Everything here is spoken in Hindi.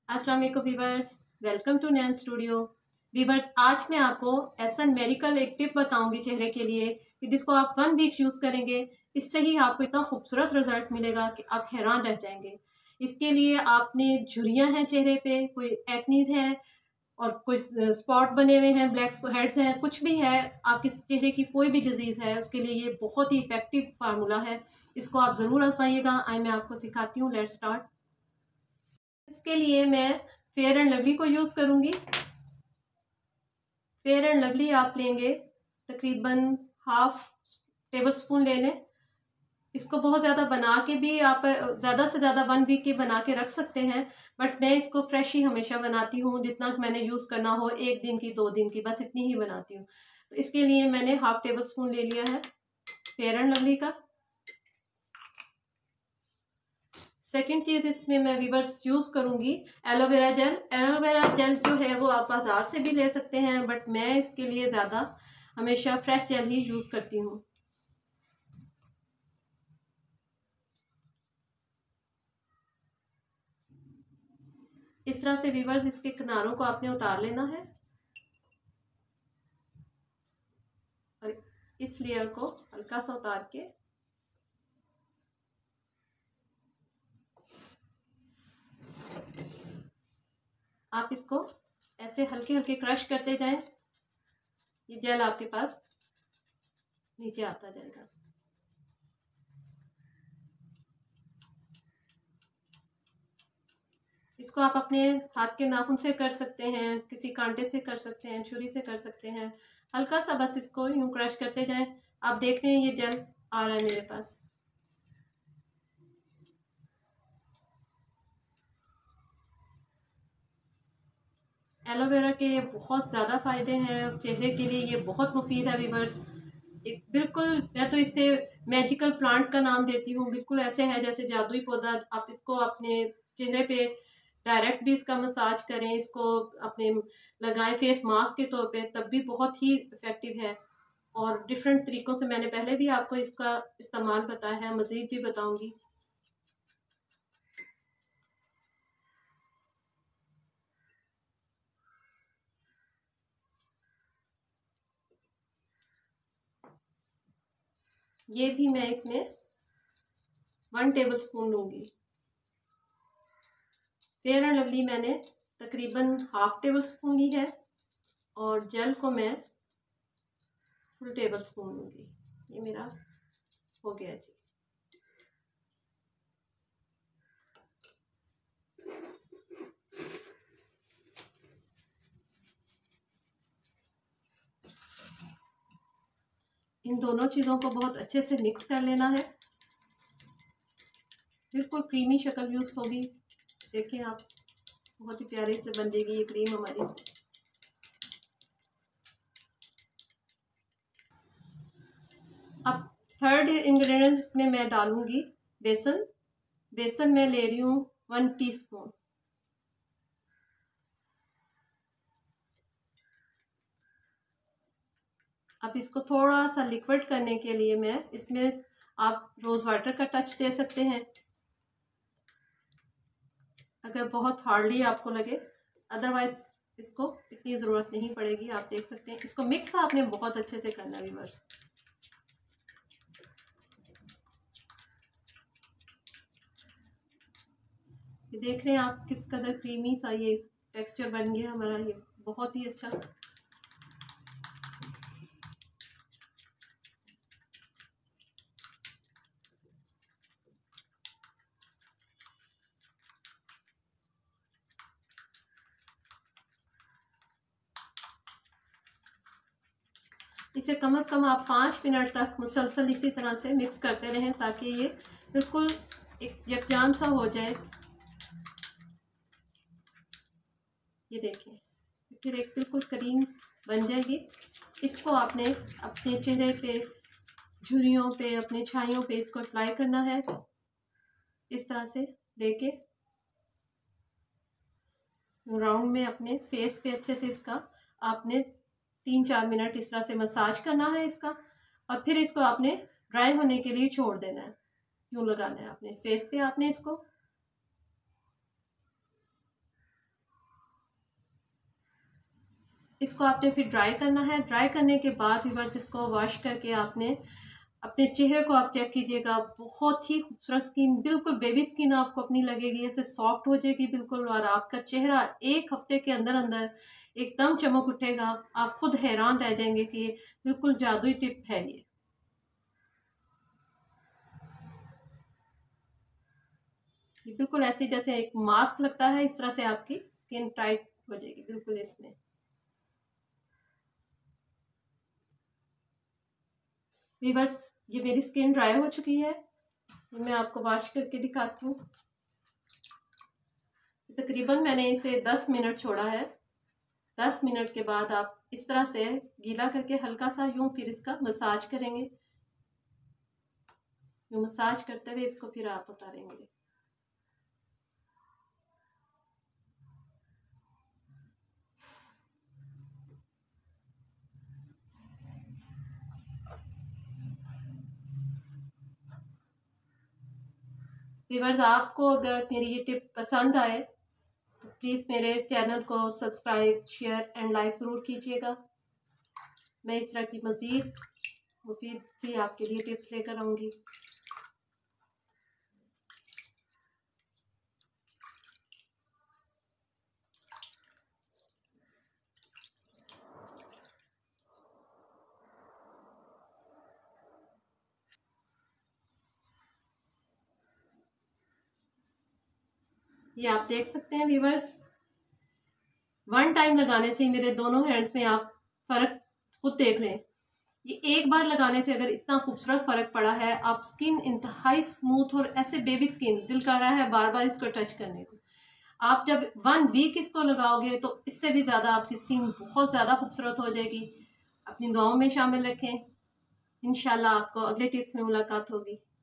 अस्सलाम वालेकुम viewers, welcome to Nain studio. Viewers, आज मैं आपको एसन मेरिकल एक टिप बताऊंगी चेहरे के लिए कि जिसको आप 1 वीक यूज़ करेंगे, इससे ही आपको इतना खूबसूरत रिजल्ट मिलेगा कि आप हैरान रह जाएंगे। इसके लिए आपने झुर्रियाँ हैं चेहरे पे, कोई एक्नीज है और कोई स्पॉट बने हुए हैं, ब्लैक हेड्स हैं, कुछ भी है, आपके चेहरे की कोई भी डिजीज़ है, उसके लिए ये बहुत ही इफेक्टिव फार्मूला है। इसको आप ज़रूर आजमाइएगा। आई मैं आपको सिखाती हूँ। Let's start. इसके लिए मैं फेयर एंड लवली को यूज़ करूँगी। फेयर एंड लवली आप लेंगे तकरीबन हाफ टेबल स्पून ले लें। इसको बहुत ज़्यादा बना के भी आप ज़्यादा से ज़्यादा 1 वीक की बना के रख सकते हैं, बट मैं इसको फ्रेश ही हमेशा बनाती हूँ। जितना मैंने यूज़ करना हो, 1 दिन की 2 दिन की, बस इतनी ही बनाती हूँ। तो इसके लिए मैंने हाफ टेबल स्पून ले लिया है फेयर एंड लवली का। सेकेंड चीज़ इसमें मैं वीवर्स यूज़ करूँगी एलोवेरा जेल। एलोवेरा जेल जो है वो आप बाज़ार से भी ले सकते हैं, बट मैं इसके लिए ज़्यादा हमेशा फ्रेश जेल ही यूज़ करती हूँ। इस तरह से वीवर्स इसके किनारों को आपने उतार लेना है और इस लेयर को हल्का सा उतार के आप इसको ऐसे हल्के हल्के क्रश करते जाएं। ये जेल आपके पास नीचे आता जाएगा। इसको आप अपने हाथ के नाखून से कर सकते हैं, किसी कांटे से कर सकते हैं, छुरी से कर सकते हैं। हल्का सा बस इसको यूं क्रश करते जाएं। आप देख रहे हैं ये जेल आ रहा है मेरे पास। एलोवेरा के बहुत ज़्यादा फ़ायदे हैं चेहरे के लिए, ये बहुत मुफीद है वीवर्स। एक बिल्कुल, मैं तो इसे मैजिकल प्लांट का नाम देती हूँ। बिल्कुल ऐसे है जैसे जादुई पौधा। आप इसको अपने चेहरे पे डायरेक्ट भी इसका मसाज करें, इसको अपने लगाएं फेस मास्क के तौर पे, तब भी बहुत ही इफ़ेक्टिव है। और डिफरेंट तरीक़ों से मैंने पहले भी आपको इसका इस्तेमाल बताया है, मज़ीद भी बताऊँगी। ये भी मैं इसमें 1 टेबल स्पून लूँगी। फेयर एंड लवली मैंने तकरीबन हाफ टेबल स्पून ली है और जेल को मैं फुल टेबल स्पून लूँगी। ये मेरा हो गया जी। इन दोनों चीज़ों को बहुत अच्छे से मिक्स कर लेना है। बिल्कुल क्रीमी शक्ल यूज़ होगी। देखें आप, बहुत ही प्यारे से बन जाएगी ये क्रीम हमारी। अब थर्ड इंग्रेडिएंट इसमें मैं डालूंगी बेसन। बेसन मैं ले रही हूँ 1 टीस्पून। अब इसको थोड़ा सा लिक्विड करने के लिए मैं इसमें आप रोज़ वाटर का टच दे सकते हैं अगर बहुत हार्डली आपको लगे, अदरवाइज इसको इतनी ज़रूरत नहीं पड़ेगी। आप देख सकते हैं इसको मिक्स आपने बहुत अच्छे से करना है व्यूअर्स। ये देख रहे हैं आप किस कदर क्रीमी सा ये टेक्सचर बन गया हमारा, ये बहुत ही अच्छा। इसे कम से कम आप 5 मिनट तक मुसलसल इसी तरह से मिक्स करते रहें ताकि ये बिल्कुल एक यकजान सा हो जाए। ये देखें, फिर एक बिल्कुल क्रीम बन जाएगी। इसको आपने अपने चेहरे पे, झुर्रियों पे, अपने छाइयों पे इसको अप्लाई करना है। इस तरह से लेके राउंड में अपने फेस पे अच्छे से इसका आपने 3-4 मिनट इस तरह से मसाज करना है इसका, और फिर इसको आपने ड्राई होने के लिए छोड़ देना है। यूँ लगाना है अपने फेस पे आपने इसको। इसको आपने फिर ड्राई करना है। ड्राई करने के बाद व्यूअर्स इसको वॉश करके आपने अपने चेहरे को आप चेक कीजिएगा, बहुत ही खूबसूरत स्किन, बिल्कुल बेबी स्किन आपको अपनी लगेगी, ऐसे सॉफ्ट हो जाएगी बिल्कुल, और आपका चेहरा एक हफ्ते के अंदर अंदर एकदम चमक उठेगा। आप खुद हैरान रह जाएंगे कि ये बिल्कुल जादुई टिप है। ये बिल्कुल ऐसे जैसे एक मास्क लगता है, इस तरह से आपकी स्किन टाइट हो जाएगी बिल्कुल इसमें। वीवर्स, ये मेरी स्किन ड्राई हो चुकी है, मैं आपको वॉश करके दिखाती हूँ। तकरीबन मैंने इसे 10 मिनट छोड़ा है। 10 मिनट के बाद आप इस तरह से गीला करके हल्का सा यूं फिर इसका मसाज करेंगे। यूं मसाज करते हुए इसको फिर आप उतारेंगे। व्यूअर्स, आपको अगर मेरी ये टिप पसंद आए तो प्लीज़ मेरे चैनल को सब्सक्राइब, शेयर एंड लाइक ज़रूर कीजिएगा। मैं इस तरह की मज़ीद मुफीद सी आपके लिए टिप्स लेकर आऊँगी। ये आप देख सकते हैं व्यूअर्स, वन टाइम लगाने से मेरे दोनों हैंड्स में आप फ़र्क खुद देख लें। ये एक बार लगाने से अगर इतना खूबसूरत फ़र्क पड़ा है, आप स्किन इंतहाई स्मूथ और ऐसे बेबी स्किन, दिल कर रहा है बार बार इसको टच करने को। आप जब 1 वीक इसको लगाओगे तो इससे भी ज़्यादा आपकी स्किन बहुत ज़्यादा खूबसूरत हो जाएगी। अपनी दुआओं में शामिल रखें। इंशाल्लाह आपको अगले टिप्स में मुलाकात होगी।